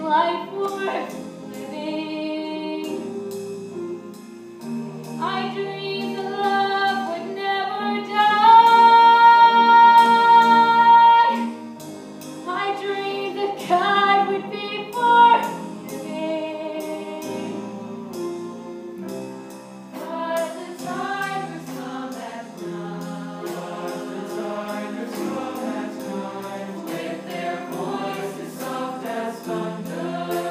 life worth living. I dreamed that love would never die. I dreamed that God would be forgiving. But the time has come at night. With their voices soft as thunder,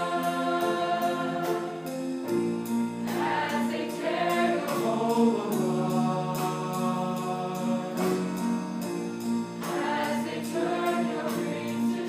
as they tear your home apart, as they turn your dreams to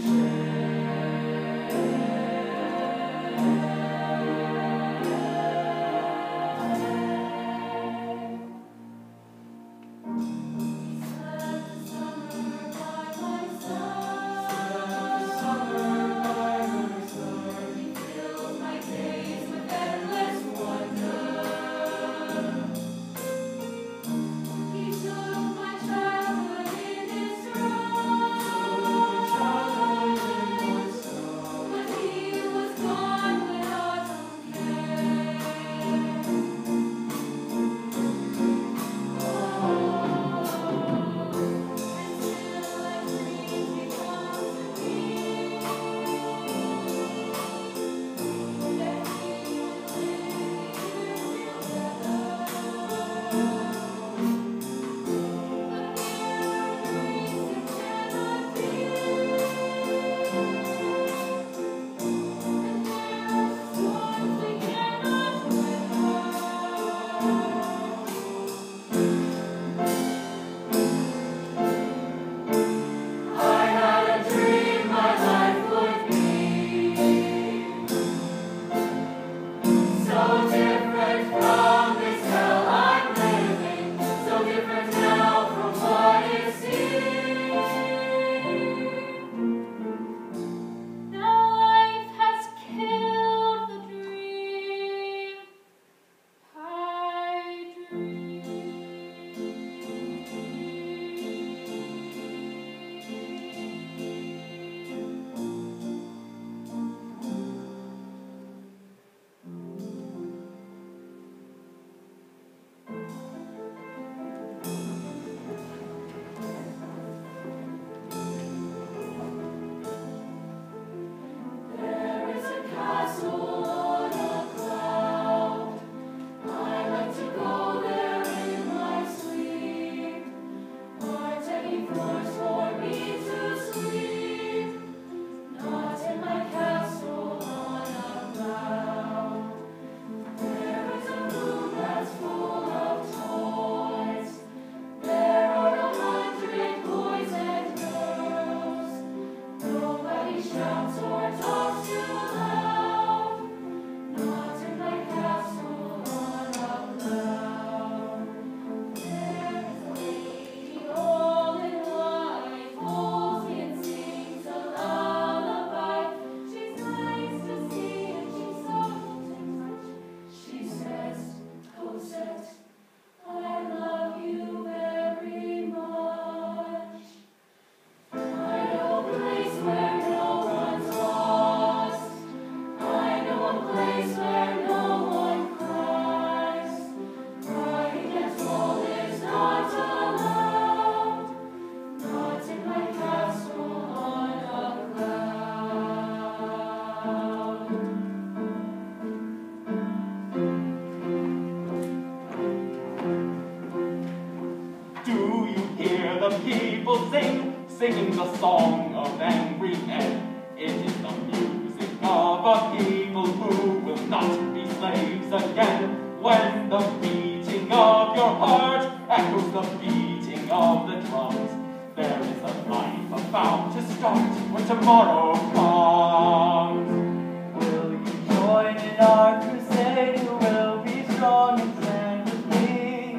singing the song of angry men. It is the music of a people who will not be slaves again. When the beating of your heart echoes the beating of the drums, there is a life about to start when tomorrow comes. Will you join in our crusade? Who will be strong and stand with me?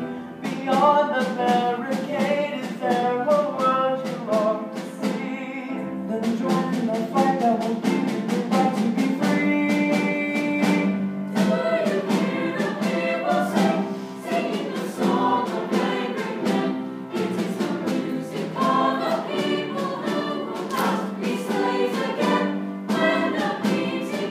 Beyond the barricade, is there a world you long to see? Then join in the fight that will give you the right to be free. Do you hear the people sing, singing the song of angry men? It is the music of the people who will not be slaves again. When the beating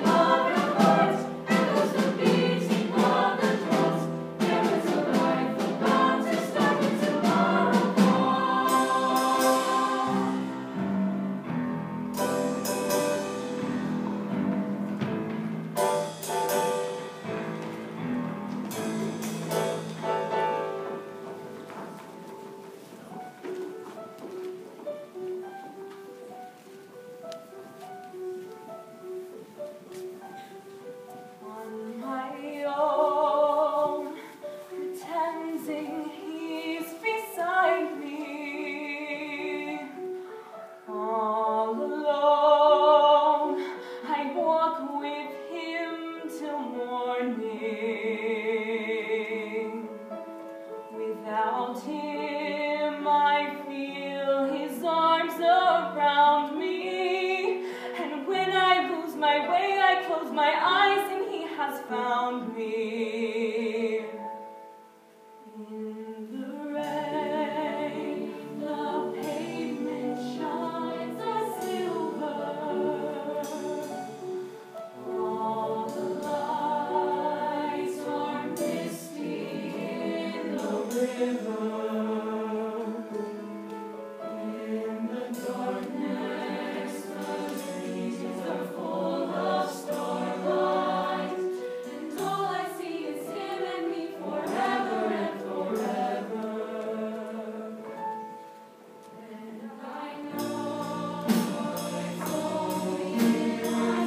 my eyes and he has found me. In the rain, the pavement shines as silver. All the lights are misty in the river. In the darkness, the trees are full of starlight, and all I see is him and me forever and forever. And I know it's only in my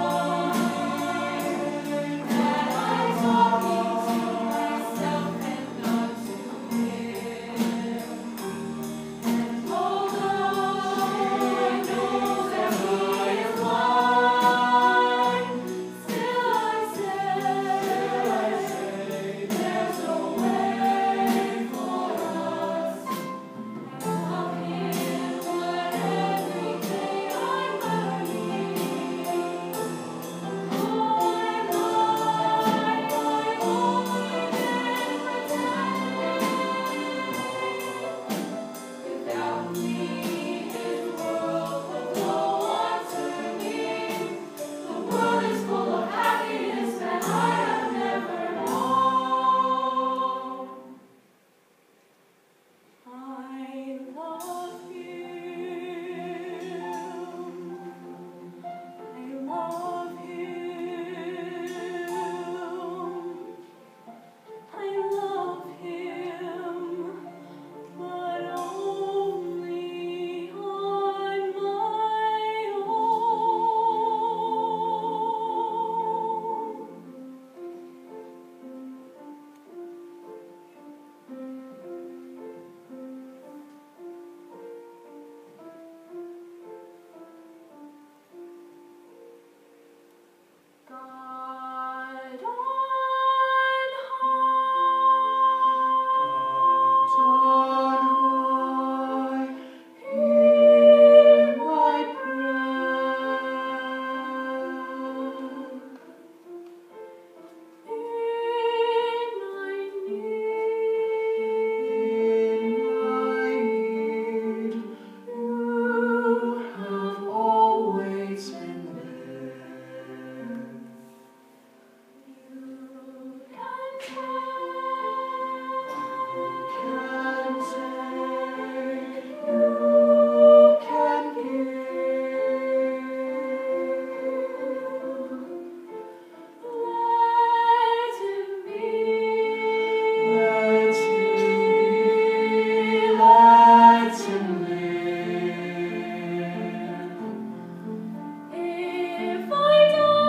mind that I'm talking to myself and not to him. And although I know that he is mine, still I say there's a way for us. I love him, but every day I'm learning. Oh, I'm more than pretend. Without me, his world would go on turning. The world is full of happiness that I have never known. I love him. I love him. I love him, but only on my own. God on high, hear my prayer. In my need, you have always been there. You can take, you can give. Let him be, let him live. If I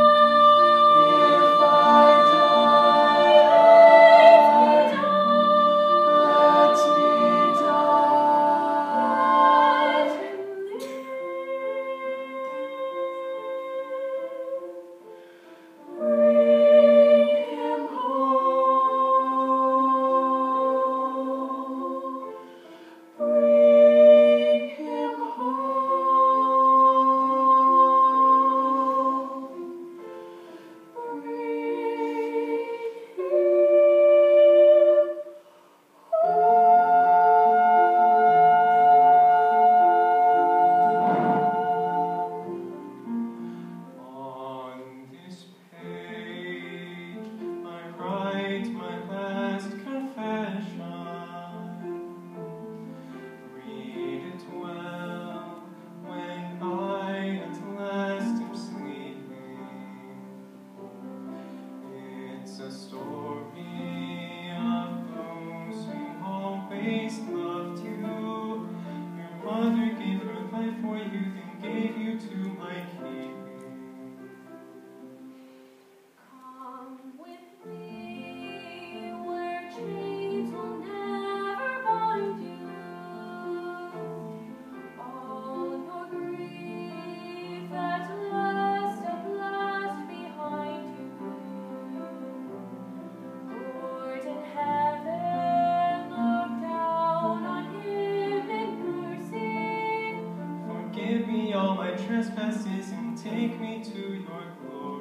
On this page, I write my last confession. Read it well when I at last am sleeping. It's a story of those who always loved you. Your mother gave her life for you, then gave you to my keeping. come with me where chains will never bind you. All your grief at last behind you. Lord in heaven, look down on him in mercy. Forgive me all my trespasses and take me to your glory.